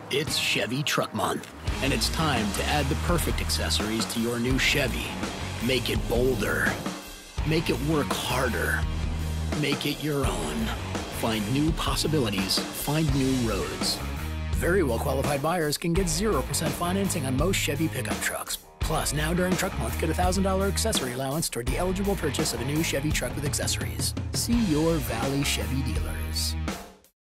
It's Chevy Truck Month, and it's time to add the perfect accessories to your new Chevy. Make it bolder. Make it work harder. Make it your own. Find new possibilities. Find new roads. Very well-qualified buyers can get 0% financing on most Chevy pickup trucks. Plus, now during Truck Month, get a $1,000 accessory allowance toward the eligible purchase of a new Chevy truck with accessories. See your Valley Chevy dealers.